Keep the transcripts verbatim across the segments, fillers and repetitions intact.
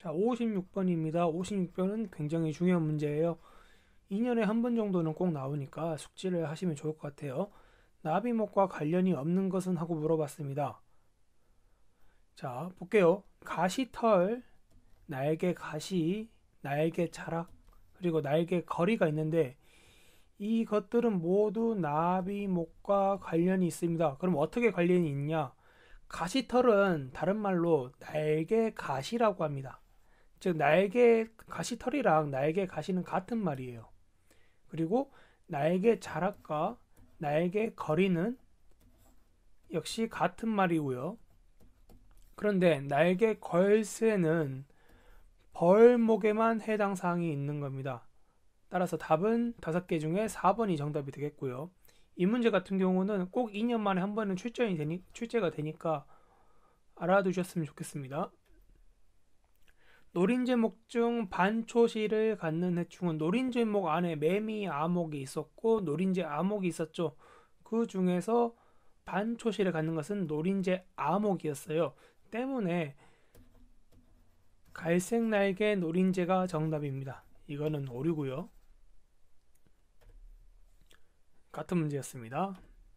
자, 오십육 번입니다. 오십육 번은 굉장히 중요한 문제예요. 이 년에 한 번 정도는 꼭 나오니까 숙지를 하시면 좋을 것 같아요. 나비목과 관련이 없는 것은 하고 물어봤습니다. 자, 볼게요. 가시털, 날개 가시, 날개 자락, 그리고 날개 거리가 있는데 이것들은 모두 나비목과 관련이 있습니다. 그럼 어떻게 관련이 있냐? 가시털은 다른 말로 날개 가시라고 합니다. 즉 날개 가시털이랑 날개 가시는 같은 말이에요. 그리고 날개 자락과 날개 거리는 역시 같은 말이고요. 그런데 날개 걸쇠는 벌목에만 해당 사항이 있는 겁니다. 따라서 답은 다섯 개 중에 사 번이 정답이 되겠고요. 이 문제 같은 경우는 꼭 이 년 만에 한 번은 출제이 되니, 출제가 되니까 알아두셨으면 좋겠습니다. 노린제목 중 반초시를 갖는 해충은 노린제목 안에 매미 아목이 있었고 노린제 아목이 있었죠. 그 중에서 반초시를 갖는 것은 노린제 아목이었어요. 때문에 갈색 날개 노린제가 정답입니다. 이거는 오류고요. 같은 문제였습니다.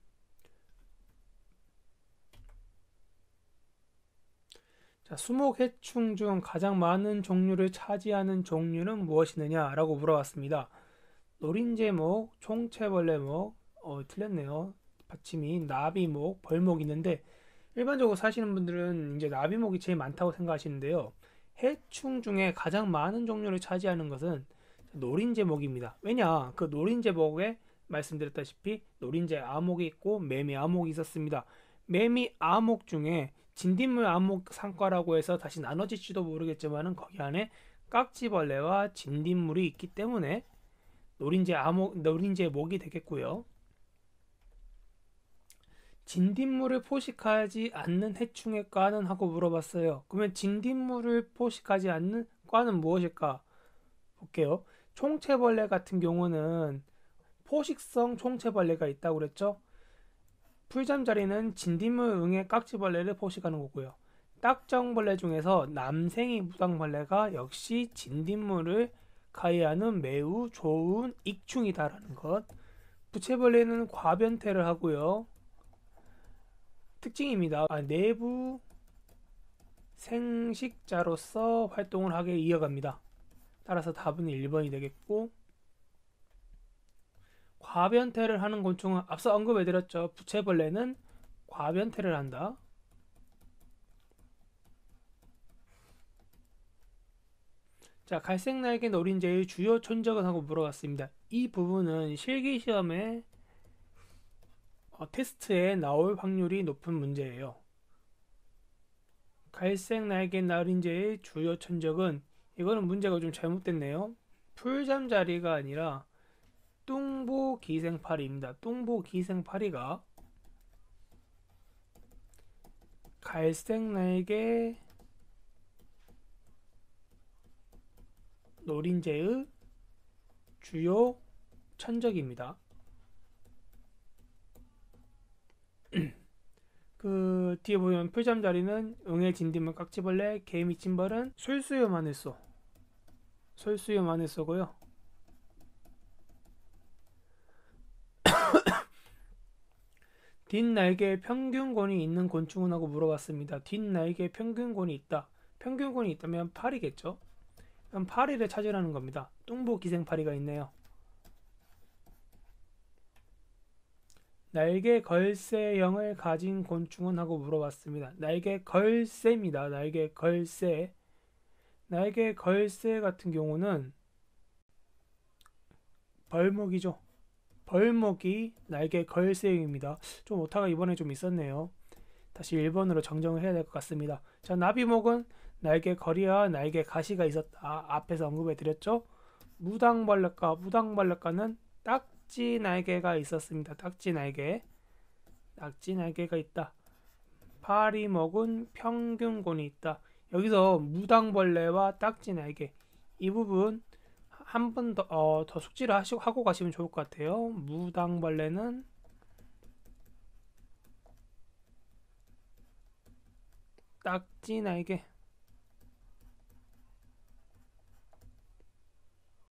자, 수목해충 중 가장 많은 종류를 차지하는 종류는 무엇이느냐 라고 물어봤습니다. 노린제목, 총채벌레목, 어, 틀렸네요. 받침이 나비목, 벌목이 있는데 일반적으로 사시는 분들은 이제 나비목이 제일 많다고 생각하시는데요. 해충 중에 가장 많은 종류를 차지하는 것은 노린제목입니다. 왜냐? 그 노린제목에 말씀드렸다시피 노린제 아목이 있고 매미 아목이 있었습니다. 매미 아목 중에 진딧물 아목 상과라고 해서 다시 나눠질지도 모르겠지만은 거기 안에 깍지벌레와 진딧물이 있기 때문에 노린제 아목, 노린제 목이 되겠고요. 진딧물을 포식하지 않는 해충의 과는 하고 물어봤어요. 그러면 진딧물을 포식하지 않는 과는 무엇일까? 볼게요. 총채벌레 같은 경우는 포식성 총채벌레가 있다고 그랬죠. 풀잠자리는 진딧물 응애 깍지벌레를 포식하는 거고요. 딱정벌레 중에서 남생이 무당벌레가 역시 진딧물을 가해하는 매우 좋은 익충이다라는 것. 부채벌레는 과변태를 하고요. 특징입니다. 아, 내부 생식자로서 활동을 하게 이어갑니다. 따라서 답은 일 번이 되겠고, 과변태를 하는 곤충은 앞서 언급해드렸죠. 부채벌레는 과변태를 한다. 자, 갈색날개 노린재의 주요 천적은 하고 물어봤습니다. 이 부분은 실기시험에 어, 테스트에 나올 확률이 높은 문제예요. 갈색날개 노린재의 주요 천적은 이거는 문제가 좀 잘못됐네요. 풀잠자리가 아니라 뚱보기생파리입니다. 뚱보기생파리가 갈색날개 노린재의 주요 천적입니다. 그 뒤에 보면 풀잠자리는 응애 진딧물 깍지벌레 개미 찜벌은 솔수염 안에서 솔수염 안에서고요. 뒷날개에 평균권이 있는 곤충은 하고 물어봤습니다. 뒷날개에 평균권이 있다. 평균권이 있다면 파리겠죠. 그럼 파리를 찾으라는 겁니다. 뚱보기생파리가 있네요. 날개 걸쇠형을 가진 곤충은 하고 물어봤습니다. 날개 걸쇠입니다. 날개 걸쇠. 날개 걸쇠 같은 경우는 벌목이죠. 벌목이 날개 걸쇠형입니다. 좀 오타가 이번에 좀 있었네요. 다시 일 번으로 정정을 해야 될 것 같습니다. 자, 나비목은 날개 거리와 날개 가시가 있었다. 앞에서 언급해 드렸죠. 무당벌레과 무당벌레과는 딱지 날개가 있었습니다. 딱지 날개. 딱지 날개가 있다. 파리목은 평균곤이 있다. 여기서 무당벌레와 딱지 날개 이 부분 한 번 더, 어, 더 숙지를 하시고, 하고 가시면 좋을 것 같아요. 무당벌레는 딱지 날개